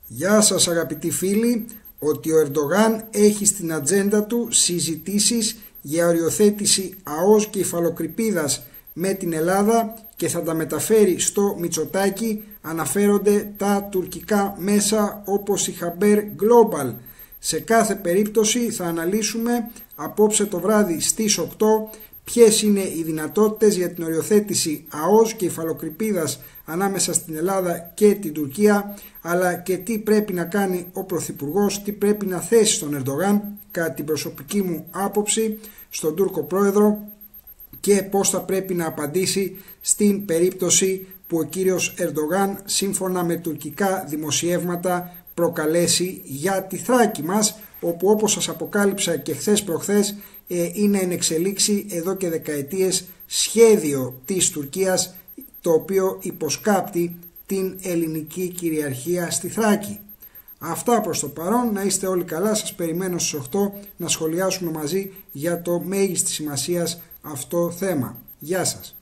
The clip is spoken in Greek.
Γεια σας αγαπητοί φίλοι, ότι ο Ερντογάν έχει στην ατζέντα του συζητήσεις για οριοθέτηση ΑΟΣ και υφαλοκρηπίδας με την Ελλάδα και θα τα μεταφέρει στο Μητσοτάκη, αναφέρονται τα τουρκικά μέσα όπως η Haber Global. Σε κάθε περίπτωση θα αναλύσουμε απόψε το βράδυ στις 8 ποιες είναι οι δυνατότητες για την οριοθέτηση ΑΟΣ και υφαλοκρηπίδας ανάμεσα στην Ελλάδα και την Τουρκία, αλλά και τι πρέπει να κάνει ο Πρωθυπουργός, τι πρέπει να θέσει στον Ερντογάν, κατά την προσωπική μου άποψη, στον Τούρκο Πρόεδρο, και πώς θα πρέπει να απαντήσει στην περίπτωση που ο κύριος Ερντογάν, σύμφωνα με τουρκικά δημοσιεύματα, προκαλέσει για τη Θράκη μας, όπου όπως σας αποκάλυψα και χθες προχθές είναι εν εξελίξη εδώ και δεκαετίες σχέδιο της Τουρκίας, το οποίο υποσκάπτει την ελληνική κυριαρχία στη Θράκη. Αυτά προς το παρόν, να είστε όλοι καλά, σας περιμένω στις 8 να σχολιάσουμε μαζί για το μέγιστη σημασίας αυτό θέμα. Γεια σας.